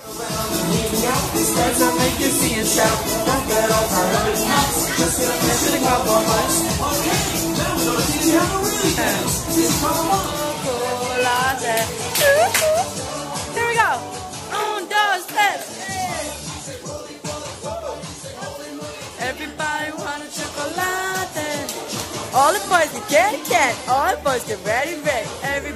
Here we go. Un, dos, tres. Everybody want a chocolate. All the boys get candy, candy. All the boys get ready, ready. Everybody